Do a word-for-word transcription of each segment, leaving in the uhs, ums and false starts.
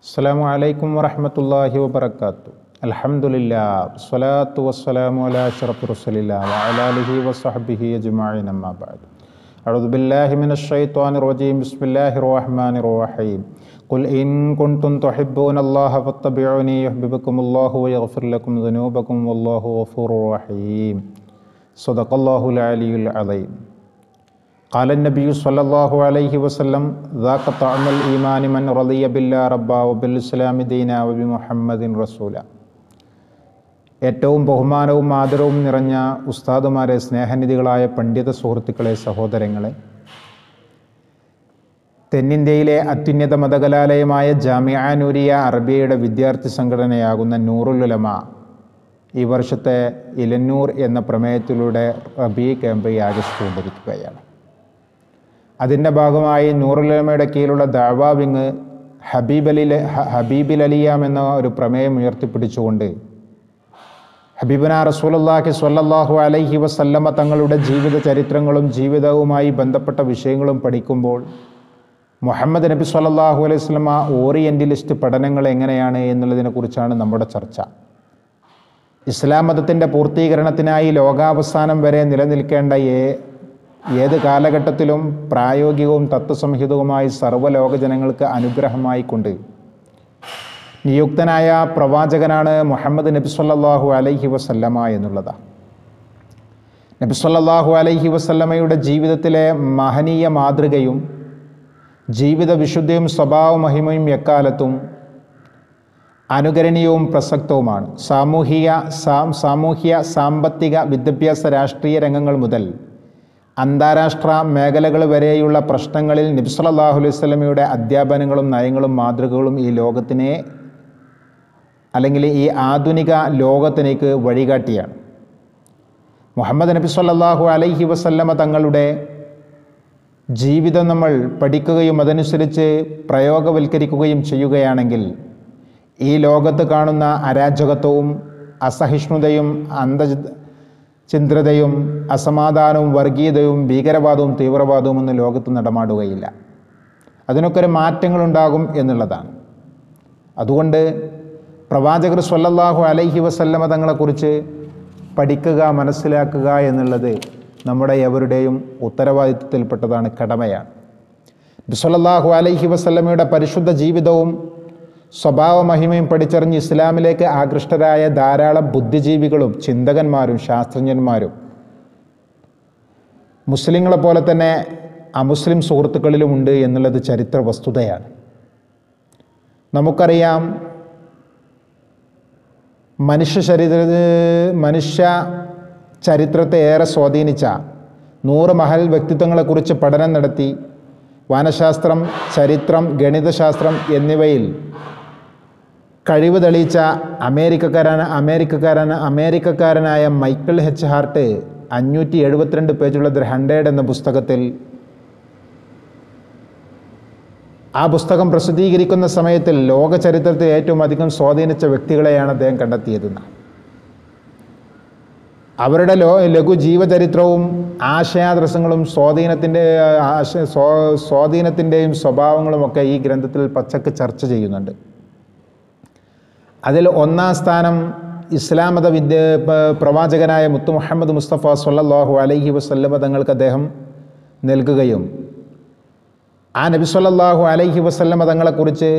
അസ്സലാമു അലൈക്കും വറഹ്മത്തുള്ളാഹി വബറകാതുഹു. അൽഹംദുലില്ലാഹ് വസ്സലാത്തു വസ്സലാമു അലാ അഷ്റഫി റസൂലില്ലാഹി വഅലാ ആലിഹി വസഹ്ബിഹി അജ്മഈൻ. അമ്മാ ബഅദ്. അഊദു ബില്ലാഹി മിനശ് ശൈത്വാനിർ റജീം. ബിസ്മില്ലാഹിർ റഹ്മാനിർ റഹീം. ഖുൽ ഇൻ കുൻതും തുഹിബ്ബൂനല്ലാഹ ഫത്തബിഊനി യുഹ്ബിബുകുമുല്ലാഹു വയഗ്ഫിർ ലക്കും ദുനൂബക്കും വല്ലാഹു ഗഫൂറുർ റഹീം. സദഖല്ലാഹുൽ അലിയ്യുൽ അദീം. قال النبي صلى الله عليه وسلم ذاق طعم الإيمان من رضي بالله ربا وبالإسلام دينا وبمحمد رسولا. ഏറ്റവും ബഹുമാനവും ആദരവും നിറഞ്ഞ ഉസ്താദുമാരെ, സ്നേഹനിധികളായ പണ്ഡിത സുഹൃത്തുക്കളെ, സഹോദരങ്ങളെ, തെന്നിന്ത്യയിലെ അത്യുന്നത മതകലാലയമായ ജാമിഅ നൂരിയ അറബിയയുടെ വിദ്യാർത്ഥി സംഘടനയാകുന്ന നൂറുൽ ഉലമ ഈ വർഷത്തെ ഇലന്നൂർ എന്ന പ്രമേയത്തിലൂടെ റബീ ക്യാമ്പ് ആഘോഷിച്ചുകൊണ്ടിരിക്കുകയാണ്. അതിൻ്റെ ഭാഗമായി നൂറുൽ ഉലമയുടെ കീഴിലുള്ള ദഅ്വാ വിങ് ഹബീബലി ഹബീബിൽ അലിയാം എന്ന ഒരു പ്രമേയം ഉയർത്തിപ്പിടിച്ചുകൊണ്ട് ഹബീബുന റസൂലുള്ളാഹി സ്വല്ലല്ലാഹു അലൈഹി വസല്ലമ തങ്ങളുടെ ജീവിത ചരിത്രങ്ങളും ജീവിതവുമായി ബന്ധപ്പെട്ട വിഷയങ്ങളും പഠിക്കുമ്പോൾ മുഹമ്മദ് നബി സ്വല്ലല്ലാഹു അലൈഹി വസല്ലമ ഓറിയൻ്റലിസ്റ്റ് പഠനങ്ങൾ എങ്ങനെയാണ് എന്നുള്ളതിനെക്കുറിച്ചാണ് നമ്മുടെ ചർച്ച. ഇസ്ലാം മതത്തിൻ്റെ പൂർത്തീകരണത്തിനായി ലോകാവസാനം വരെ നിലനിൽക്കേണ്ട ഏ ഏത് കാലഘട്ടത്തിലും പ്രായോഗികവും തത്വസംഹിതവുമായി സർവ്വലോക ജനങ്ങൾക്ക് അനുഗ്രഹമായി കൊണ്ട് നിയുക്തനായ പ്രവാചകനാണ് മുഹമ്മദ് നബി സ്വല്ലല്ലാഹു അലൈഹി വസല്ലമ എന്നുള്ളതാണ്. നബി സ്വല്ലല്ലാഹു അലൈഹി വസല്ലമയുടെ ജീവിതത്തിലെ മഹനീയ മാതൃകയും ജീവിത വിശുദ്ധിയും സ്വഭാവ മഹിമയും എക്കാലത്തും അനുകരണീയവും പ്രസക്തവുമാണ്. സാമൂഹിക സാമൂഹ്യ സാമ്പത്തിക വിദ്യാഭ്യാസ രാഷ്ട്രീയ രംഗങ്ങൾ മുതൽ അന്താരാഷ്ട്ര മേഖലകൾ വരെയുള്ള പ്രശ്നങ്ങളിൽ നബി സല്ലല്ലാഹു അലൈഹി വസല്ലമയുടെ അധ്യാപനങ്ങളും നയങ്ങളും മാതൃകകളും ഈ ലോകത്തിനെ അല്ലെങ്കിൽ ഈ ആധുനിക ലോകത്തിലേക്ക് വഴികാട്ടിയാണ്. മുഹമ്മദ് നബി സല്ലല്ലാഹു അലൈഹി വസല്ലമ തങ്ങളുടെ ജീവിതം നമ്മൾ പഠിക്കുകയും അതനുസരിച്ച് പ്രയോഗവൽക്കരിക്കുകയും ചെയ്യുകയാണെങ്കിൽ ഈ ലോകത്ത് കാണുന്ന അരാജകത്വവും അസഹിഷ്ണുതയും അന്തചിന്ദ്രതയും അസമാധാനവും വർഗീയതയും ഭീകരവാദവും തീവ്രവാദവും ഒന്നും ലോകത്ത് നടമാടുകയില്ല. അതിനൊക്കെ ഒരു മാറ്റങ്ങളുണ്ടാകും എന്നുള്ളതാണ്. അതുകൊണ്ട് പ്രവാചകർ സ്വല്ലല്ലാഹു അലൈഹി വസല്ലമ തങ്ങളെക്കുറിച്ച് പഠിക്കുക, മനസ്സിലാക്കുക എന്നുള്ളത് നമ്മുടെ എവരുടെയും ഉത്തരവാദിത്വത്തിൽപ്പെട്ടതാണ്, കടമയാണ്. സ്വല്ലല്ലാഹു അലൈഹി വസല്ലമയുടെ പരിശുദ്ധ ജീവിതവും സ്വഭാവ മഹിമയും പഠിച്ചറിഞ്ഞ് ഇസ്ലാമിലേക്ക് ആകൃഷ്ടരായ ധാരാളം ബുദ്ധിജീവികളും ചിന്തകന്മാരും ശാസ്ത്രജ്ഞന്മാരും മുസ്ലിങ്ങളെ പോലെ തന്നെ അമുസ്ലിം സുഹൃത്തുക്കളിലുമുണ്ട് എന്നുള്ളത് ചരിത്ര വസ്തുതയാണ്. നമുക്കറിയാം, മനുഷ്യ ചരിത്ര മനുഷ്യ ചരിത്രത്തെ ഏറെ സ്വാധീനിച്ച നൂറ് മഹൽ വ്യക്തിത്വങ്ങളെക്കുറിച്ച് പഠനം നടത്തി വാനശാസ്ത്രം, ചരിത്രം, ഗണിതശാസ്ത്രം എന്നിവയിൽ കഴിവ് തെളിയിച്ച അമേരിക്കക്കാരന അമേരിക്കക്കാരന അമേരിക്കക്കാരനായ മൈക്കിൾ എച്ച് ഹാർട്ട് അഞ്ഞൂറ്റി എഴുപത്തിരണ്ട് പേജുള്ള ദ ഹൺഡ്രഡ് എന്ന പുസ്തകത്തിൽ ആ പുസ്തകം പ്രസിദ്ധീകരിക്കുന്ന സമയത്തിൽ ലോക ചരിത്രത്തിൽ ഏറ്റവും അധികം സ്വാധീനിച്ച വ്യക്തികളെയാണ് അദ്ദേഹം കണ്ടെത്തിയതെന്ന്. അവരുടെ ലോ ലഘു ജീവചരിത്രവും ആശയാദർശങ്ങളും സ്വാധീനത്തിൻ്റെ ആശ സ്വാധീനത്തിൻ്റെയും സ്വഭാവങ്ങളുമൊക്കെ ഈ ഗ്രന്ഥത്തിൽ പച്ചക്ക് ചർച്ച ചെയ്യുന്നുണ്ട്. അതിൽ ഒന്നാം സ്ഥാനം ഇസ്ലാം മത വിദ്യ പ്രവാചകനായ മുത്തു മുഹമ്മദ് മുസ്തഫ സ്വല്ലല്ലാഹു അലൈഹി വസല്ലമ തങ്ങൾക്ക് അദ്ദേഹം നൽകുകയും ആ നബി സ്വല്ലല്ലാഹു അലൈഹി വസല്ലമ തങ്ങളെക്കുറിച്ച്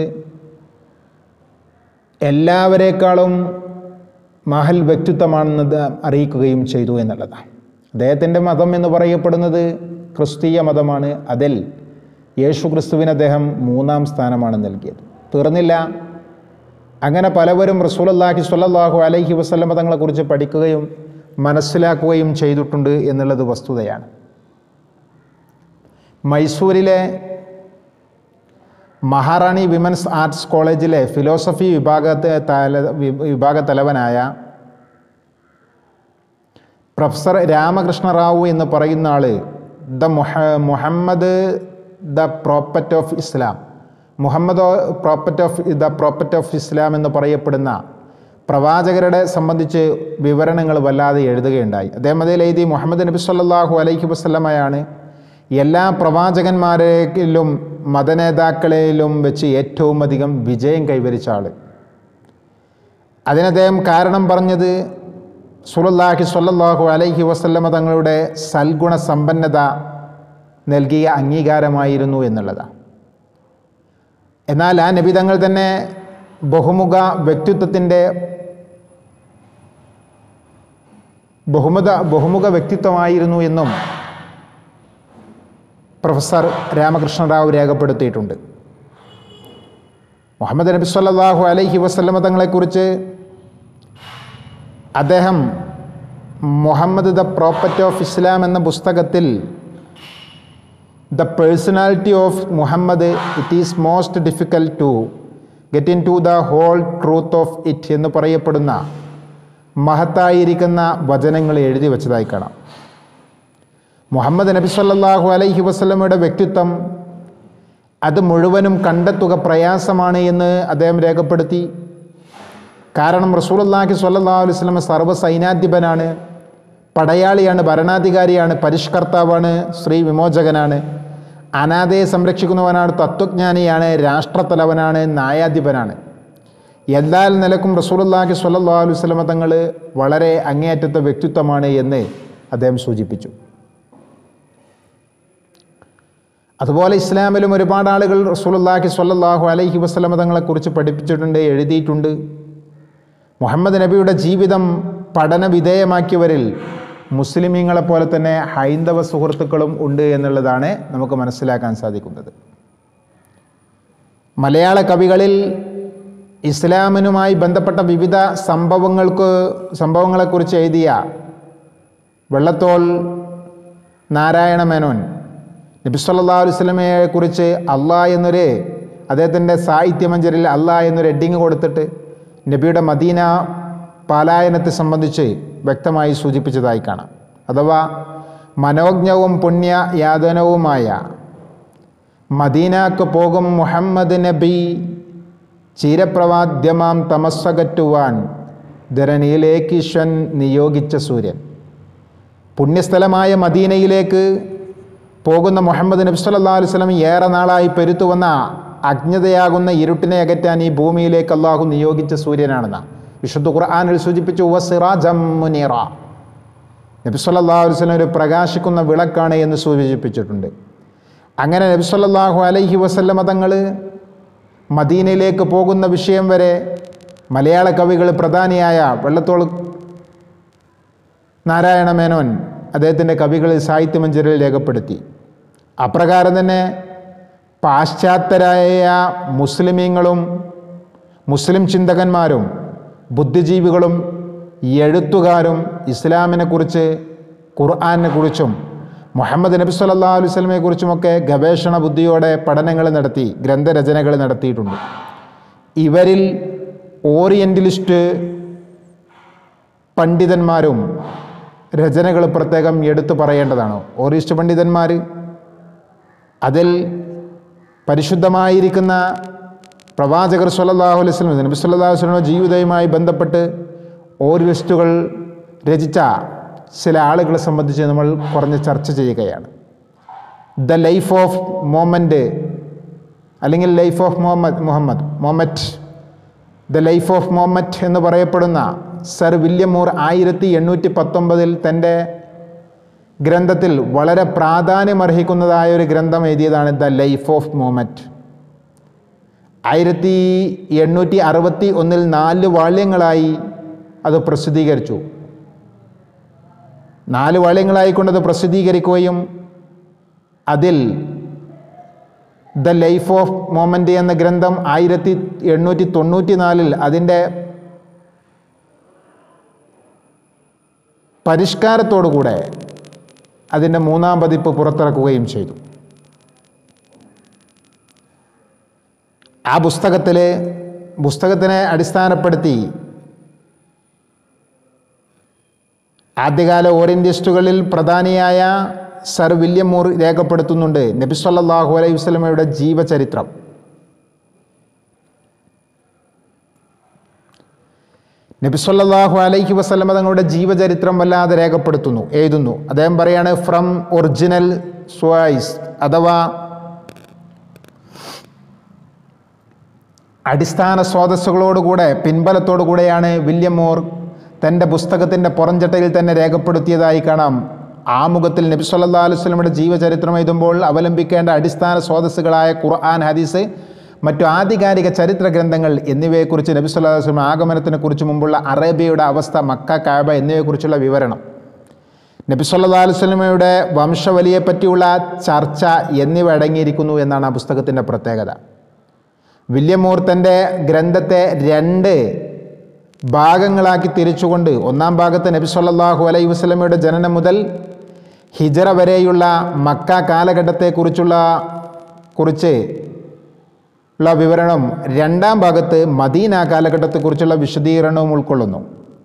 എല്ലാവരേക്കാളും മഹൽ വ്യക്തിത്വമാണെന്നത് അറിയിക്കുകയും ചെയ്തു എന്നുള്ളതാണ്. അദ്ദേഹത്തിൻ്റെ മതം എന്ന് പറയപ്പെടുന്നത് ക്രിസ്തീയ മതമാണ്. അതിൽ യേശു ക്രിസ്തുവിന് അദ്ദേഹം മൂന്നാം സ്ഥാനമാണ് നൽകിയത്. തീർന്നില്ല, അങ്ങനെ പലവരും റസൂലുള്ളാഹി സ്വല്ലല്ലാഹു അലൈഹി വസല്ലമ തങ്ങളെക്കുറിച്ച് പഠിക്കുകയും മനസ്സിലാക്കുകയും ചെയ്തിട്ടുണ്ട് എന്നുള്ളത് വസ്തുതയാണ്. മൈസൂരിലെ മഹാറാണി വിമൻസ് ആർട്സ് കോളേജിലെ ഫിലോസഫി വിഭാഗത്തെ തല വിഭാഗ തലവനായ പ്രൊഫസർ രാമകൃഷ്ണ റാവു എന്ന് പറയുന്ന ആൾ ദ മുഹ Muhammad the prophet of Islam Muhammad prophet of the prophet of Islam എന്ന് പറയപ്പെടുന്ന പ്രവാചകരുടെ സംബന്ധിച്ച് വിവരണങ്ങൾ വല്ലാതെ എഴുതുകയുണ്ടായി. അദ്ദേഹം അതിൽ എഴുതി, മുഹമ്മദ് നബി സല്ലല്ലാഹു അലൈഹി വസല്ലമയാണ് എല്ലാ പ്രവാചകന്മാരിലും മതനേതാക്കളിലും വെച്ച് ഏറ്റവും അധികം വിജയം കൈവരിച്ച ആൾ. അതിനദ്ദേഹം കാരണം പറഞ്ഞത് റസൂലുള്ളാഹി സ്വല്ലല്ലാഹു അലൈഹി വസല്ലമ തങ്ങളുടെ സൽഗുണ സമ്പന്നത നൽകിയ അംഗീകാരമായിരുന്നു എന്നുള്ളതാണ്. എന്നാൽ ആ നബി തങ്ങൾ തന്നെ ബഹുമുഖ വ്യക്തിത്വത്തിൻ്റെ ബഹുമുഖ ബഹുമുഖ വ്യക്തിത്വമായിരുന്നു എന്നും പ്രൊഫസർ രാമകൃഷ്ണ റാവു രേഖപ്പെടുത്തിയിട്ടുണ്ട്. മുഹമ്മദ് നബി സ്വല്ലല്ലാഹു അലൈഹി വസല്ലമ തങ്ങളെക്കുറിച്ച് അദ്ദേഹം Muhammad the property of Islam എന്ന പുസ്തകത്തിൽ the personality of Muhammad it is most difficult to get into the whole truth of it എന്ന് പറയപ്പെടുന്ന മഹത്തായിരിക്കുന്ന വചനങ്ങൾ എഴുതി വച്ചതായി കാണാം. മുഹമ്മദ് നബി സല്ലല്ലാഹു അലൈഹി വസല്ലമയുടെ വ്യക്തിത്വം അത് മുഴുവനും കണ്ടെത്തുക പ്രയാസമാണ് എന്ന് അദ്ദേഹം രേഖപ്പെടുത്തി. കാരണം റസൂലുള്ളാഹി സ്വല്ലല്ലാഹു അലൈഹി വസല്ലം സർവ്വ സൈന്യാധിപനാണ്, പടയാളിയാണ്, ഭരണാധികാരിയാണ്, പരിഷ്കർത്താവാണ്, സ്ത്രീ വിമോചകനാണ്, അനാഥയെ സംരക്ഷിക്കുന്നവനാണ്, തത്വജ്ഞാനിയാണ്, രാഷ്ട്രത്തലവനാണ്, ന്യായാധിപനാണ്. എല്ലാ നിലക്കും റസൂലുള്ളാഹി സ്വല്ലല്ലാഹു അലൈഹി വസല്ലം തങ്ങൾ വളരെ അങ്ങേയറ്റത്തെ വ്യക്തിത്വമാണ് എന്ന് അദ്ദേഹം സൂചിപ്പിച്ചു. അതുപോലെ ഇസ്ലാമിലും ഒരുപാട് ആളുകൾ റസൂലുള്ളാഹി സ്വല്ലല്ലാഹു അലൈഹി വസല്ലം തങ്ങളെക്കുറിച്ച് പഠിപ്പിച്ചിട്ടുണ്ട്, എഴുതിയിട്ടുണ്ട്. മുഹമ്മദ് നബിയുടെ ജീവിതം പഠന വിധേയമാക്കിയവരിൽ മുസ്ലിമീങ്ങളെപ്പോലെ തന്നെ ഹൈന്ദവ സുഹൃത്തുക്കളും ഉണ്ട് എന്നുള്ളതാണ് നമുക്ക് മനസ്സിലാക്കാൻ സാധിക്കുന്നത്. മലയാള കവികളിൽ ഇസ്ലാമിനുമായി ബന്ധപ്പെട്ട വിവിധ സംഭവങ്ങൾക്ക് സംഭവങ്ങളെക്കുറിച്ച് എഴുതിയ വെള്ളത്തോൾ നാരായണ മേനോൻ നബി സല്ലല്ലാഹു അലൈഹി വസല്ലമയെക്കുറിച്ച് അള്ളാഹ് എന്നൊരു അദ്ദേഹത്തിൻ്റെ സാഹിത്യമഞ്ജരിൽ അള്ളാഹ് എന്നൊരു ഹെഡിങ് കൊടുത്തിട്ട് നബിയുടെ മദീന പലായനത്തെ സംബന്ധിച്ച് വ്യക്തമായി സൂചിപ്പിച്ചതായി കാണാം. അഥവാ മനോജ്ഞവും പുണ്യ യാതനവുമായ മദീനക്ക് പോകും മുഹമ്മദ് നബി, ചീരപ്രവാദ്യമാം തമസ്സകറ്റുവാൻ ധരണിയിലേക്ക് ഈശ്വൻ നിയോഗിച്ച സൂര്യൻ. പുണ്യസ്ഥലമായ മദീനയിലേക്ക് പോകുന്ന മുഹമ്മദ് നബി സല്ലല്ലാഹു അലൈഹി വസല്ലം ഏറെ നാളായി പെരുത്തു വന്ന അജ്ഞതയാകുന്ന ഇരുട്ടിനെ അകറ്റാൻ ഈ ഭൂമിയിലേക്ക് അള്ളാഹു നിയോഗിച്ച സൂര്യനാണെന്ന വിശുദ്ധ ഖുർആനിൽ സൂചിപ്പിച്ചു. വസിറാജം മുനീറ, നബി സല്ലല്ലാഹു അലൈഹി വസല്ലം ഒരു പ്രകാശിക്കുന്ന വിളക്കാണ് എന്ന് സൂചിപ്പിച്ചിട്ടുണ്ട്. അങ്ങനെ നബി സല്ലല്ലാഹു അലൈഹി വസല്ലം തങ്ങൾ മദീനയിലേക്ക് പോകുന്ന വിഷയം വരെ മലയാള കവികൾ പ്രധാനിയായ വെള്ളത്തോൾ നാരായണ മേനോൻ അദ്ദേഹത്തിൻ്റെ കവികളിൽ സാഹിത്യമഞ്ജരിൽ രേഖപ്പെടുത്തി. അപ്രകാരം തന്നെ പാശ്ചാത്യരായ മുസ്ലിമീങ്ങളും മുസ്ലിം ചിന്തകന്മാരും ബുദ്ധിജീവികളും എഴുത്തുകാരും ഇസ്ലാമിനെക്കുറിച്ച് ഖുർആനെക്കുറിച്ചും മുഹമ്മദ് നബി സല്ലല്ലാഹു അലൈഹി വസല്ലമയെക്കുറിച്ചുമൊക്കെ ഗവേഷണ ബുദ്ധിയോടെ പഠനങ്ങൾ നടത്തി ഗ്രന്ഥരചനകൾ നടത്തിയിട്ടുണ്ട്. ഇവരിൽ ഓറിയൻ്റലിസ്റ്റ് പണ്ഡിതന്മാരും രചനകൾ പ്രത്യേകം എടുത്തു പറയേണ്ടതാണ്. ഓറിയസ്റ്റ് പണ്ഡിതന്മാർ അതിൽ പരിശുദ്ധമായിരിക്കുന്ന പ്രവാചകർ സ്വല്ലല്ലാഹു അലൈഹി വസല്ലം നബി സല്ലല്ലാഹു അലൈഹി വസല്ലം ജീവിതവുമായി ബന്ധപ്പെട്ട് ഓറിയസ്റ്റുകൾ രചിച്ച ചില ആളുകളെ സംബന്ധിച്ച് നമ്മൾ കുറഞ്ഞ് ചർച്ച ചെയ്യുകയാണ്. ദ ലൈഫ് ഓഫ് മൊഹമ്മദ് അല്ലെങ്കിൽ life of Muhammad Muhammad Mohammed the life of Muhammad എന്ന് പറയപ്പെടുന്ന സർ വില്യം മൂർ ആയിരത്തി എണ്ണൂറ്റി പത്തൊമ്പതിൽ തൻ്റെ ഗ്രന്ഥത്തിൽ വളരെ പ്രാധാന്യമർഹിക്കുന്നതായ ഒരു ഗ്രന്ഥം എഴുതിയതാണ് ദ ലൈഫ് ഓഫ് മുഹമ്മദ്. ആയിരത്തി എണ്ണൂറ്റി അറുപത്തി ഒന്നിൽ നാല് വാള്യങ്ങളായി അത് പ്രസിദ്ധീകരിച്ചു. നാല് വാള്യങ്ങളായിക്കൊണ്ടത് പ്രസിദ്ധീകരിക്കുകയും അതിൽ ദ ലൈഫ് ഓഫ് മുഹമ്മദ് എന്ന ഗ്രന്ഥം ആയിരത്തി എണ്ണൂറ്റി തൊണ്ണൂറ്റി നാലിൽ അതിൻ്റെ പരിഷ്കാരത്തോടുകൂടെ അതിൻ്റെ മൂന്നാം പതിപ്പ് പുറത്തിറക്കുകയും ചെയ്തു. ആ പുസ്തകത്തിൽ പുസ്തകത്തിനെ അടിസ്ഥാനപ്പെടുത്തി ആദ്യകാല ഓറിയന്റിസ്റ്റുകളിൽ പ്രധാനിയായ സർ വില്യം മൂർ രേഖപ്പെടുത്തുന്നുണ്ട് നബി സല്ലല്ലാഹു അലൈഹി വസല്ലമയുടെ ജീവചരിത്രം. നബി സല്ലല്ലാഹു അലൈഹി വസല്ലമ തങ്ങളുടെ ജീവചരിത്രം വല്ലാതെ രേഖപ്പെടുത്തുന്നു, എഴുതുന്നു. അദ്ദേഹം പറയാണ്, ഫ്രം ഒറിജിനൽ സോയ്സ് അഥവാ അടിസ്ഥാന സ്രോതസ്സുകളോടുകൂടെ പിൻബലത്തോടുകൂടെയാണ് വില്യം മൂർ തൻ്റെ പുസ്തകത്തിൻ്റെ പുറംചട്ടയിൽ തന്നെ രേഖപ്പെടുത്തിയതായി കാണാം. ആമുഖത്തിൽ നബി സല്ലല്ലാഹു അലൈഹി വസല്ലമയുടെ ജീവചരിത്രം എഴുതുമ്പോൾ അവലംബിക്കേണ്ട അടിസ്ഥാന സ്രോതസ്സുകളായ ഖുർആൻ, ഹദീസ്, മറ്റു ആധികാരിക ചരിത്ര ഗ്രന്ഥങ്ങൾ എന്നിവയെക്കുറിച്ച് നബി സല്ലല്ലാഹു അലൈഹി വസല്ലം ആഗമനത്തിന് കുറിച്ച് മുമ്പുള്ള അറേബ്യയുടെ അവസ്ഥ, മക്ക, കഅബ എന്നിവയെക്കുറിച്ചുള്ള വിവരണം, നബി സല്ലല്ലാഹു അലൈഹി വസല്ലമയുടെ വംശവലിയെപ്പറ്റിയുള്ള ചർച്ച എന്നിവ അടങ്ങിയിരിക്കുന്നു എന്നാണ് ആ പുസ്തകത്തിൻ്റെ പ്രത്യേകത. വില്യം മൂർ തൻ്റെ ഗ്രന്ഥത്തെ രണ്ട് ഭാഗങ്ങളാക്കി തിരിച്ചുകൊണ്ട് ഒന്നാം ഭാഗത്ത് നബി സല്ലല്ലാഹു അലൈഹി വസല്ലമയുടെ ജനനം മുതൽ ഹിജറ വരെയുള്ള മക്ക കാലഘട്ടത്തെക്കുറിച്ചുള്ള കുറിച്ച് ഉള്ള വിവരണം, രണ്ടാം ഭാഗത്ത് മദീന കാലഘട്ടത്തെക്കുറിച്ചുള്ള വിശദീകരണവും ഉൾക്കൊള്ളുന്നു.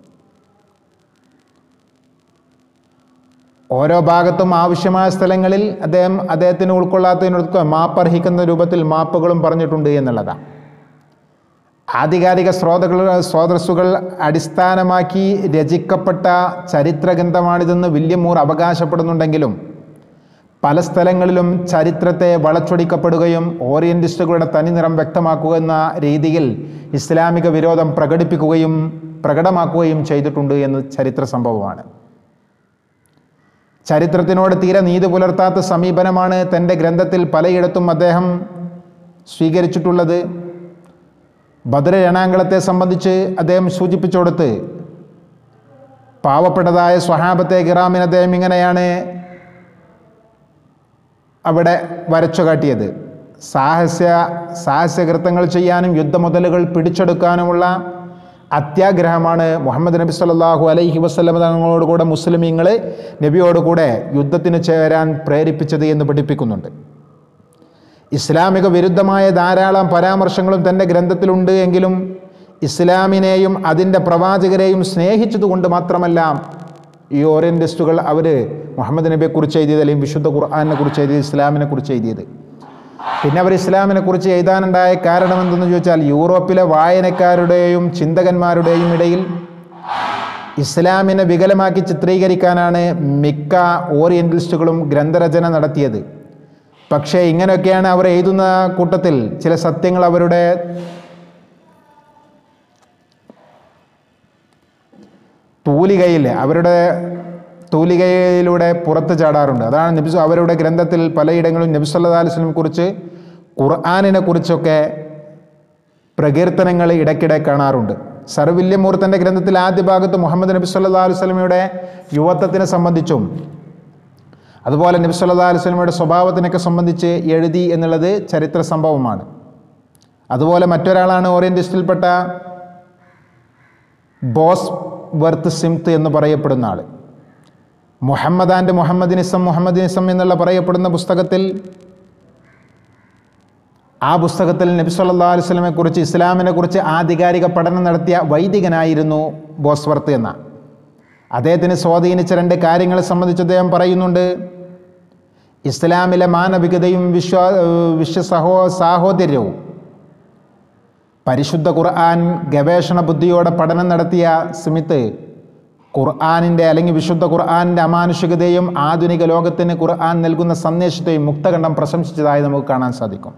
ഓരോ ഭാഗത്തും ആവശ്യമായ സ്ഥലങ്ങളിൽ അദ്ദേഹം അദ്ദേഹത്തിന് ഉൾക്കൊള്ളാത്തതിനൊക്കെ മാപ്പർഹിക്കുന്ന രൂപത്തിൽ മാപ്പുകളും പറഞ്ഞിട്ടുണ്ട് എന്നുള്ളതാണ്. ആധികാരിക സ്രോതകൾ സ്രോതസ്സുകൾ അടിസ്ഥാനമാക്കി രചിക്കപ്പെട്ട ചരിത്രഗ്രന്ഥമാണിതെന്ന് വില്യം മൂർ അവകാശപ്പെടുന്നുണ്ടെങ്കിലും പല സ്ഥലങ്ങളിലും ചരിത്രത്തെ വളച്ചൊടിക്കപ്പെടുകയും ഓറിയന്റിസ്റ്റുകളുടെ തനിനിറം വ്യക്തമാക്കുക എന്ന രീതിയിൽ ഇസ്ലാമിക വിരോധം പ്രകടിപ്പിക്കുകയും പ്രകടമാക്കുകയും ചെയ്തിട്ടുണ്ട് എന്ന് ചരിത്ര സംഭവമാണ്. ചരിത്രത്തിനോട് തീരെ നീതി പുലർത്താത്ത സമീപനമാണ് തൻ്റെ ഗ്രന്ഥത്തിൽ പലയിടത്തും അദ്ദേഹം സ്വീകരിച്ചിട്ടുള്ളത്. ബദർ രണാങ്കളത്തെ സംബന്ധിച്ച് അദ്ദേഹം സൂചിപ്പിച്ചു കൊടുത്ത് പാവപ്പെട്ടതായ സ്വഹാബത്തെ കിറാമിന് അദ്ദേഹം ഇങ്ങനെയാണ് അവിടെ വരച്ചു കാട്ടിയത്. സാഹസ്യ സാഹസ്യകൃത്യങ്ങൾ ചെയ്യാനും യുദ്ധമുതലുകൾ പിടിച്ചെടുക്കാനുമുള്ള അത്യാഗ്രഹമാണ് മുഹമ്മദ് നബി സല്ലല്ലാഹു അലൈഹി വസല്ലം തങ്ങളോടുകൂടെ മുസ്ലിമീങ്ങൾ നബിയോടുകൂടെ യുദ്ധത്തിന് ചേരാൻ പ്രേരിപ്പിച്ചത് എന്ന് പഠിപ്പിക്കുന്നുണ്ട്. ഇസ്ലാമിക വിരുദ്ധമായ ധാരാളം പരാമർശങ്ങളും തൻ്റെ ഗ്രന്ഥത്തിലുണ്ട് എങ്കിലും ഇസ്ലാമിനെയും അതിൻ്റെ പ്രവാചകരെയും സ്നേഹിച്ചതുകൊണ്ട് മാത്രമല്ല ഈ ഓറിയന്റിസ്റ്റുകൾ അവർ മുഹമ്മദ് നബിയെക്കുറിച്ച് എഴുതിയത് അല്ലെങ്കിൽ വിശുദ്ധ ഖുർആനെ കുറിച്ച് എഴുതിയത്, ഇസ്ലാമിനെ കുറിച്ച് എഴുതിയത്. പിന്നെ അവർ ഇസ്ലാമിനെ കുറിച്ച് എഴുതാനുണ്ടായ കാരണം എന്തെന്ന് ചോദിച്ചാൽ യൂറോപ്പിലെ വായനക്കാരുടെയും ചിന്തകന്മാരുടെയും ഇടയിൽ ഇസ്ലാമിനെ വികലമാക്കി ചിത്രീകരിക്കാനാണ് മിക്ക ഓറിയന്റലിസ്റ്റുകളും ഗ്രന്ഥരചന നടത്തിയത്. പക്ഷേ ഇങ്ങനെയൊക്കെയാണ് അവർ എഴുതുന്ന കൂട്ടത്തിൽ ചില സത്യങ്ങൾ അവരുടെ തൂലികയിൽ അവരുടെ തൂലികയിലൂടെ പുറത്ത് ചാടാറുണ്ട്. അതാണ് നബി അവരുടെ ഗ്രന്ഥത്തിൽ പലയിടങ്ങളും നബി സല്ലല്ലാഹു അലൈഹി വസല്ലം കുറിച്ച് ഖുർആനിനെ കുറിച്ചൊക്കെ പ്രകീർത്തനങ്ങൾ ഇടയ്ക്കിടെ കാണാറുണ്ട്. സർ വില്യം മൂർ തൻ്റെ ഗ്രന്ഥത്തിൽ ആദ്യ ഭാഗത്ത് മുഹമ്മദ് നബി സല്ലല്ലാഹു അലൈഹി വസല്ലമയുടെ യുവത്വത്തിനെ സംബന്ധിച്ചും അതുപോലെ നബി സല്ലല്ലാഹു അലൈഹി വസല്ലമയുടെ സ്വഭാവത്തിനൊക്കെ സംബന്ധിച്ച് എഴുതി എന്നുള്ളത് ചരിത്ര സംഭവമാണ്. അതുപോലെ മറ്റൊരാളാണ് ഓറിയന്റിസ്റ്റിൽപ്പെട്ട ബോസ് വർത്ത് സിംത്ത് എന്ന് പറയപ്പെടുന്ന ആൾ. മുഹമ്മദ് ആൻഡ് മുഹമ്മദിനിസം മുഹമ്മദിനിസം എന്നുള്ള പറയപ്പെടുന്ന പുസ്തകത്തിൽ ആ പുസ്തകത്തിൽ നബി സല്ലല്ലാഹു അലൈഹി വസല്ലമയെ കുറിച്ച് ഇസ്ലാമിനെ കുറിച്ച് ആധികാരിക പഠനം നടത്തിയ വൈദികനായിരുന്നു ബോസ്വർത്ത് എന്ന. അദ്ദേഹത്തിന് സ്വാധീനിച്ച രണ്ട് കാര്യങ്ങളെ സംബന്ധിച്ച് അദ്ദേഹം പറയുന്നുണ്ട്. ഇസ്ലാമിലെ മാനവികതയും വിശ്വാ വിശ്വ സഹോ സാഹോദര്യവും. പരിശുദ്ധ ഖുർആൻ ഗവേഷണ ബുദ്ധിയോടെ പഠനം നടത്തിയ സ്മിത്ത് ഖുർആനിൻ്റെ അല്ലെങ്കിൽ വിശുദ്ധ ഖുർആനിൻ്റെ അമാനുഷികതയും ആധുനിക ലോകത്തിന് ഖുർആൻ നൽകുന്ന സന്ദേശത്തെയും മുക്തകണ്ഠം പ്രശംസിച്ചതായി നമുക്ക് കാണാൻ സാധിക്കും.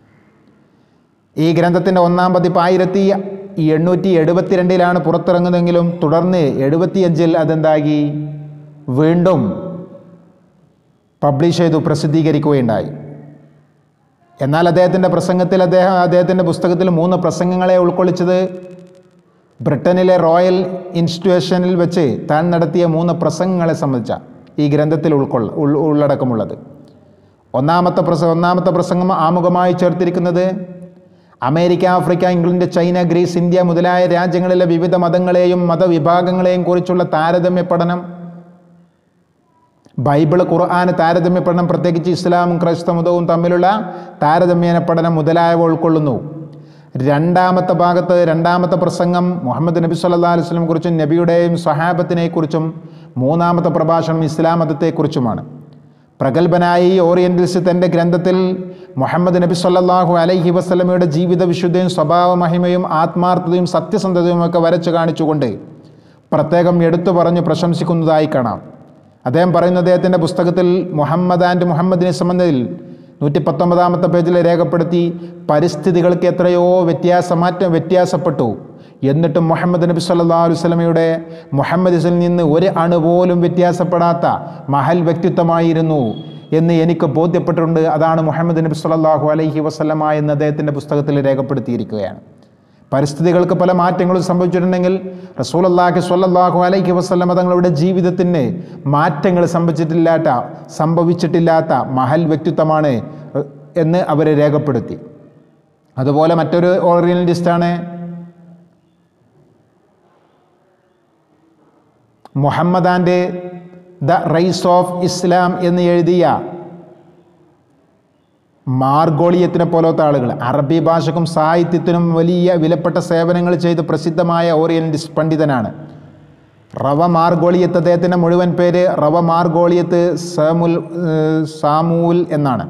ഈ ഗ്രന്ഥത്തിൻ്റെ ഒന്നാം പതിപ്പ് ആയിരത്തി എണ്ണൂറ്റി എഴുപത്തിരണ്ടിലാണ് പുറത്തിറങ്ങുന്നതെങ്കിലും തുടർന്ന് എഴുപത്തിയഞ്ചിൽ അതെന്താക്കി വീണ്ടും പബ്ലിഷ് ചെയ്തു പ്രസിദ്ധീകരിക്കുകയുണ്ടായി. എന്നാൽ അദ്ദേഹത്തിൻ്റെ പ്രസംഗത്തിൽ അദ്ദേഹം അദ്ദേഹത്തിൻ്റെ പുസ്തകത്തിൽ മൂന്ന് പ്രസംഗങ്ങളെ ഉൾക്കൊള്ളിച്ചത് ബ്രിട്ടനിലെ റോയൽ ഇൻസ്റ്റിറ്റ്യൂഷനിൽ വെച്ച് താൻ നടത്തിയ മൂന്ന് പ്രസംഗങ്ങളെ സംബന്ധിച്ച ഈ ഗ്രന്ഥത്തിൽ ഉൾക്കൊള്ള ഉള്ളടക്കമുള്ളത്. ഒന്നാമത്തെ പ്രസ ഒന്നാമത്തെ പ്രസംഗം ആമുഖമായി ചേർത്തിരിക്കുന്നത് America, Africa, England, China, Greece, India മുതലായ രാജ്യങ്ങളിലെ വിവിധ മതങ്ങളെയും മതവിഭാഗങ്ങളെയും കുറിച്ചുള്ള താരതമ്യ പഠനം, ബൈബിള്, ഖുർആന് താരതമ്യ പഠനം, പ്രത്യേകിച്ച് ഇസ്ലാമും ക്രൈസ്തവ മതവും തമ്മിലുള്ള താരതമ്യേന പഠനം മുതലായവ ഉൾക്കൊള്ളുന്നു. രണ്ടാമത്തെ ഭാഗത്ത് രണ്ടാമത്തെ പ്രസംഗം മുഹമ്മദ് നബി സല്ലല്ലാഹു അലൈഹി വസല്ലമയെ കുറിച്ചും നബിയുടെയും സ്വഹാബത്തിനെക്കുറിച്ചും, മൂന്നാമത്തെ പ്രഭാഷണം ഇസ്ലാം മതത്തെക്കുറിച്ചുമാണ്. പ്രഗത്ഭനായി ഓറിയന്റലിസ്റ്റ് തൻ്റെ ഗ്രന്ഥത്തിൽ മുഹമ്മദ് നബി സല്ലല്ലാഹു അലൈഹി വസല്ലമയുടെ ജീവിത വിശുദ്ധയും സ്വഭാവ മഹിമയും ആത്മാർത്ഥതയും സത്യസന്ധതയും ഒക്കെ വരച്ചു കാണിച്ചുകൊണ്ട് പ്രത്യേകം എടുത്തു പറഞ്ഞ് പ്രശംസിക്കുന്നതായി കാണാം. അദ്ദേഹം പറയുന്ന അദ്ദേഹത്തിൻ്റെ പുസ്തകത്തിൽ മുഹമ്മദ് ആൻഡ് മുഹമ്മദിനെ സംബന്ധിൽ നൂറ്റി പത്തൊമ്പതാമത്തെ പേജിൽ രേഖപ്പെടുത്തി, പരിസ്ഥിതികൾക്ക് എത്രയോ വ്യത്യാസമാറ്റം വ്യത്യാസപ്പെട്ടു, എന്നിട്ടും മുഹമ്മദ് നബി സല്ലല്ലാഹു അലൈഹി വസല്ലമയുടെ മുഹമ്മദിൽ നിന്ന് ഒരു അണു പോലും വ്യത്യാസപ്പെടാത്ത മഹൽ വ്യക്തിത്വമായിരുന്നു എന്ന് എനിക്ക് ബോധ്യപ്പെട്ടിട്ടുണ്ട്. അതാണ് മുഹമ്മദ് നബി സല്ലല്ലാഹു അലൈഹി വസല്ലമ എന്ന് അദ്ദേഹത്തിൻ്റെ പുസ്തകത്തിൽ രേഖപ്പെടുത്തിയിരിക്കുകയാണ്. പരിസ്ഥിതികൾക്ക് പല മാറ്റങ്ങളും സംഭവിച്ചിട്ടുണ്ടെങ്കിൽ റസൂലുള്ളാഹി സ്വല്ലല്ലാഹു അലൈഹി വസല്ലമ തങ്ങളുടെ ജീവിതത്തിന് മാറ്റങ്ങൾ സംഭവിച്ചിട്ടില്ലാത്ത സംഭവിച്ചിട്ടില്ലാത്ത മഹൽ വ്യക്തിത്വമാണ് എന്ന് അവർ രേഖപ്പെടുത്തി. അതുപോലെ മറ്റൊരു ഓറിയന്റലിസ്റ്റാണ് Muhammad and the rise of Islam എന്ന് എഴുതിയ മാർഗോളിയത്തിനെ പോലത്തെ ആളുകൾ. അറബി ഭാഷക്കും സാഹിത്യത്തിനും വലിയ വിലപ്പെട്ട സേവനങ്ങൾ ചെയ്ത് പ്രസിദ്ധമായ ഓറിയന്റലിസ്റ്റ് പണ്ഡിതനാണ്. റവ മാർഗോളിയത്ത്, അദ്ദേഹത്തിൻ്റെ മുഴുവൻ പേര് റവ മാർഗോളിയത്ത് സാമുൽ സാമൂൽ എന്നാണ്.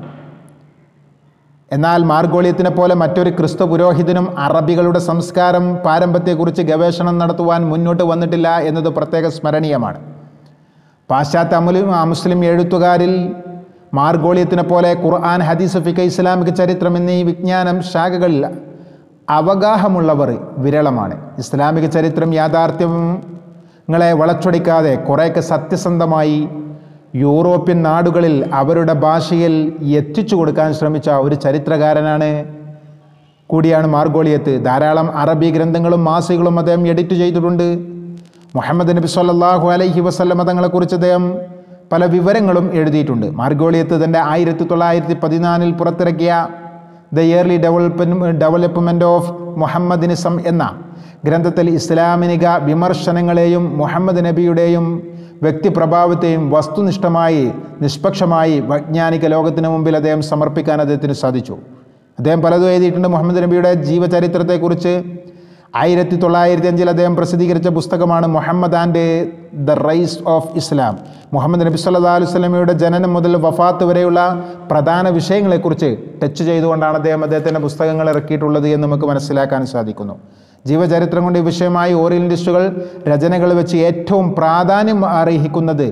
എന്നാൽ മാർഗോളിയത്തിനെ പോലെ മറ്റൊരു ക്രിസ്തു പുരോഹിതനും അറബികളുടെ സംസ്കാരം പാരമ്പര്യത്തെക്കുറിച്ച് ഗവേഷണം നടത്തുവാൻ മുന്നോട്ട് വന്നിട്ടില്ല എന്നത് പ്രത്യേക സ്മരണീയമാണ്. പാശ്ചാത്യ മുസ്ലിം എഴുത്തുകാരിൽ മാർഗോളിയത്തിനെ പോലെ ഖുർആൻ, ഹദീസ്, ഫിഖ്, ഇസ്ലാമിക ചരിത്രം എന്നീ വിജ്ഞാനം ശാഖകളിൽ അവഗാഹമുള്ളവർ വിരളമാണ്. ഇസ്ലാമിക ചരിത്രം യാഥാർത്ഥ്യങ്ങളെ വളച്ചൊടിക്കാതെ കുറേയൊക്കെ സത്യസന്ധമായി യൂറോപ്യൻ നാടുകളിൽ അവരുടെ ഭാഷയിൽ എത്തിച്ചു കൊടുക്കാൻ ശ്രമിച്ച ഒരു ചരിത്രകാരനാണ് കൂടിയാണ് മാർഗോളിയത്ത്. ധാരാളം അറബി ഗ്രന്ഥങ്ങളും മാസികകളും അദ്ദേഹം എഡിറ്റ് ചെയ്തിട്ടുണ്ട്. മുഹമ്മദ് നബി സല്ലല്ലാഹു അലൈഹി വസല്ലമ തങ്ങളെക്കുറിച്ച് അദ്ദേഹം പല വിവരങ്ങളും എഴുതിയിട്ടുണ്ട്. മാർഗോളിയത്ത് തൻ്റെ ആയിരത്തി തൊള്ളായിരത്തി പതിനാലിൽ പുറത്തിറക്കിയ the early development development of മുഹമ്മദിനിസം എന്ന ഗ്രന്ഥത്തിൽ ഇസ്ലാമിക വിമർശനങ്ങളെയും മുഹമ്മദ് നബിയുടെയും വ്യക്തിപ്രഭാവത്തെയും വസ്തുനിഷ്ഠമായി നിഷ്പക്ഷമായി വൈജ്ഞാനിക ലോകത്തിന് മുമ്പിൽ അദ്ദേഹം സമർപ്പിക്കാൻ അദ്ദേഹത്തിന് സാധിച്ചു. അദ്ദേഹം പലതും എഴുതിയിട്ടുണ്ട്. മുഹമ്മദ് നബിയുടെ ജീവചരിത്രത്തെക്കുറിച്ച് ആയിരത്തി തൊള്ളായിരത്തി അഞ്ചിൽ അദ്ദേഹം പ്രസിദ്ധീകരിച്ച പുസ്തകമാണ് Muhammad and the rise of Islam. Muhammad നബി സല്ലല്ലാഹു അലൈഹി വസല്ലമയുടെ ജനനം മുതൽ വഫാത്ത് വരെയുള്ള പ്രധാന വിഷയങ്ങളെക്കുറിച്ച് ടച്ച് ചെയ്തുകൊണ്ടാണ് അദ്ദേഹം അദ്ദേഹത്തിൻ്റെ പുസ്തകങ്ങൾ ഇറക്കിയിട്ടുള്ളത് എന്ന് നമുക്ക് മനസ്സിലാക്കാൻ സാധിക്കുന്നു. ജീവചരിത്രം കൊണ്ട് ഈ വിഷയമായി ഓറിയന്റലിസ്റ്റുകൾ രചനകൾ വെച്ച് ഏറ്റവും പ്രാധാന്യം അർഹിക്കുന്നത്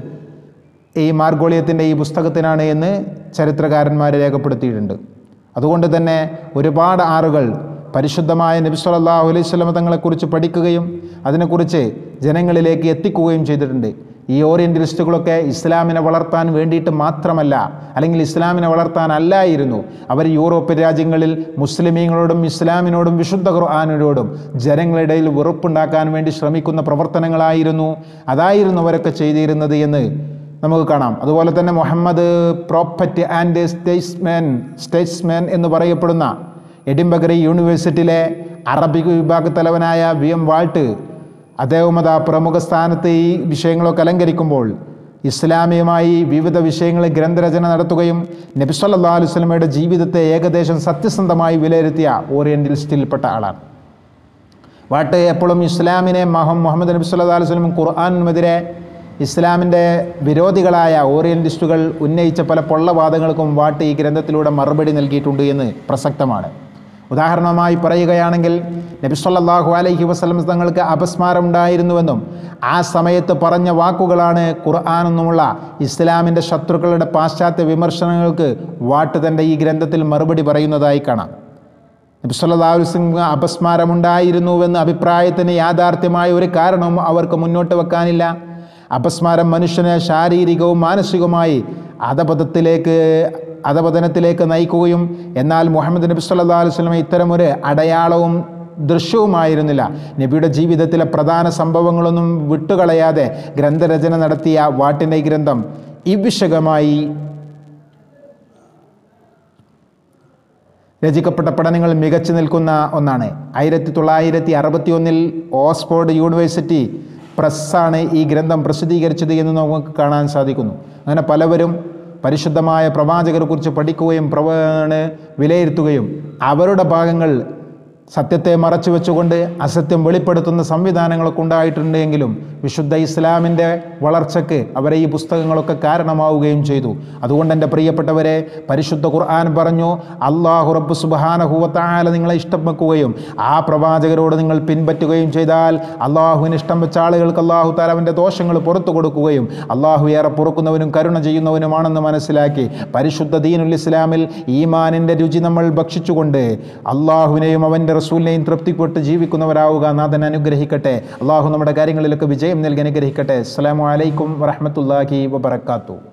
ഈ മാർഗോളിയത്തിൻ്റെ ഈ പുസ്തകത്തിനാണ് എന്ന് ചരിത്രകാരന്മാർ രേഖപ്പെടുത്തിയിട്ടുണ്ട്. അതുകൊണ്ട് തന്നെ ഒരുപാട് ആളുകൾ പരിശുദ്ധമായ നബി സല്ലല്ലാഹു അലൈഹി വസല്ലമ തങ്ങളെക്കുറിച്ച് പഠിക്കുകയും അതിനെക്കുറിച്ച് ജനങ്ങളിലേക്ക് എത്തിക്കുകയും ചെയ്തിട്ടുണ്ട്. ഈ ഓറിയന്റലിസ്റ്റുകളൊക്കെ ഇസ്ലാമിനെ വളർത്താൻ വേണ്ടിയിട്ട് മാത്രമല്ല, അല്ലെങ്കിൽ ഇസ്ലാമിനെ വളർത്താനല്ലായിരുന്നു അവർ യൂറോപ്യൻ രാജ്യങ്ങളിൽ മുസ്ലിമീങ്ങളോടും ഇസ്ലാമിനോടും വിശുദ്ധ ഖുർആനിനോടും ജനങ്ങളിടയിൽ വെറുപ്പുണ്ടാക്കാൻ വേണ്ടി ശ്രമിക്കുന്ന പ്രവർത്തനങ്ങളായിരുന്നു അതായിരുന്നു അവരൊക്കെ ചെയ്തിരുന്നത് എന്ന് നമുക്ക് കാണാം. അതുപോലെ തന്നെ Muhammad prophet and statesman statesman എന്ന് പറയപ്പെടുന്ന എഡിൻബർഗ് യൂണിവേഴ്സിറ്റിയിലെ അറബിക് വിഭാഗത്തലവനായ വി എം വാൾട്ട് അദ്ദേഹം അത് ആ പ്രമുഖ സ്ഥാനത്ത് ഈ വിഷയങ്ങളൊക്കെ അലങ്കരിക്കുമ്പോൾ ഇസ്ലാമികമായി വിവിധ വിഷയങ്ങളിൽ ഗ്രന്ഥരചന നടത്തുകയും നബി സല്ലല്ലാഹു അലൈഹി വസല്ലമയുടെ ജീവിതത്തെ ഏകദേശം സത്യസന്ധമായി വിലയിരുത്തിയ ഓറിയന്റലിസ്റ്റിൽപ്പെട്ട ആളാണ്. വാട്ട് എപ്പോഴും ഇസ്ലാമിനെ മുഹമ്മദ് നബി സല്ലല്ലാഹു അലൈഹി വസല്ലം ഖുർആനുമെതിരെ ഇസ്ലാമിൻ്റെ വിരോധികളായ ഓറിയന്റലിസ്റ്റുകൾ ഉന്നയിച്ച പല പൊള്ളവാദങ്ങൾക്കും വാട്ട് ഈ ഗ്രന്ഥത്തിലൂടെ മറുപടി നൽകിയിട്ടുണ്ട് എന്ന് പ്രസക്തമാണ്. ഉദാഹരണമായി പറയുകയാണെങ്കിൽ നബി സല്ലല്ലാഹു അലൈഹി വസല്ലം തങ്ങൾക്ക് അപസ്മാരം ഉണ്ടായിരുന്നുവെന്നും ആ സമയത്ത് പറഞ്ഞ വാക്കുകളാണ് ഖുർആൻ എന്നുമുള്ള ഇസ്ലാമിൻ്റെ ശത്രുക്കളുടെ പാശ്ചാത്യ വിമർശനങ്ങൾക്ക് വാട്ട് തൻ്റെ ഈ ഗ്രന്ഥത്തിൽ മറുപടി പറയുന്നതായി കാണാം. നബി സല്ലല്ലാഹു അലൈഹി വസല്ലം അപസ്മാരമുണ്ടായിരുന്നുവെന്ന അഭിപ്രായത്തിന് യാഥാർത്ഥ്യമായ ഒരു കാരണവും അവർക്ക് മുന്നോട്ട് വെക്കാനില്ല. അപസ്മാരം മനുഷ്യനെ ശാരീരികവും മാനസികവുമായി അധപതത്തിലേക്ക് അധപതനത്തിലേക്ക് നയിക്കുകയും എന്നാൽ മുഹമ്മദ് നബി സല്ലല്ലാഹു അലൈഹി വസല്ലം ഇത്തരമൊരു അടയാളവും ദൃശ്യവുമായിരുന്നില്ല. നബിയുടെ ജീവിതത്തിലെ പ്രധാന സംഭവങ്ങളൊന്നും വിട്ടുകളയാതെ ഗ്രന്ഥരചന നടത്തിയ വാട്ടിൻ്റെ ഈ ഗ്രന്ഥം ഇവിഷകമായി രചിക്കപ്പെട്ട പഠനങ്ങൾ മികച്ചു നിൽക്കുന്ന ഒന്നാണ്. ആയിരത്തി തൊള്ളായിരത്തി അറുപത്തി ഒന്നിൽ ഓക്സ്ഫോർഡ് യൂണിവേഴ്സിറ്റി പ്രസ്സാണ് ഈ ഗ്രന്ഥം പ്രസിദ്ധീകരിച്ചത് എന്ന് നമുക്ക് കാണാൻ സാധിക്കുന്നു. അങ്ങനെ പലവരും പരിശുദ്ധമായ പ്രവാചകരെക്കുറിച്ച് പഠിക്കുകയും പ്രവ വിലയിരുത്തുകയും അവരുടെ ഭാഗങ്ങൾ സത്യത്തെ മറച്ചു വെച്ചുകൊണ്ട് അസത്യം വെളിപ്പെടുത്തുന്ന സംവിധാനങ്ങളൊക്കെ ഉണ്ടായിട്ടുണ്ടെങ്കിലും വിശുദ്ധ ഇസ്ലാമിൻ്റെ വളർച്ചയ്ക്ക് അവരെ ഈ പുസ്തകങ്ങളൊക്കെ കാരണമാവുകയും ചെയ്തു. അതുകൊണ്ട് എൻ്റെ പ്രിയപ്പെട്ടവരെ, പരിശുദ്ധ ഖുർആൻ പറഞ്ഞു, അല്ലാഹു റബ്ബ് സുബ്ഹാനഹു വ തആല നിങ്ങളെ ഇഷ്ടം വെക്കുകയും ആ പ്രവാചകരോട് നിങ്ങൾ പിൻപറ്റുകയും ചെയ്താൽ അള്ളാഹുവിന് ഇഷ്ടം വെച്ച ആളുകൾക്ക് അള്ളാഹു തആല അവൻ്റെ ദോഷങ്ങൾ പുറത്തു കൊടുക്കുകയും അള്ളാഹു ഏറെ പൊറുക്കുന്നവനും കരുണ ചെയ്യുന്നവനുമാണെന്ന് മനസ്സിലാക്കി പരിശുദ്ധ ദീനുൽ ഇസ്ലാമിൽ ഈമാനിൻ്റെ രുചി നമ്മൾ ഭക്ഷിച്ചുകൊണ്ട് അള്ളാഹുവിനെയും അവൻ്റെ റസൂലിനെയും തൃപ്തിപ്പെട്ട് ജീവിക്കുന്നവരാവുക. നാഥൻ അനുഗ്രഹിക്കട്ടെ. അള്ളാഹു നമ്മുടെ കാര്യങ്ങളിലൊക്കെ വിജയം നൽകി അനുഗ്രഹിക്കട്ടെ. അസ്സലാമു അലൈക്കും വറഹ്മത്തുള്ളാഹി വബറകാതുഹു.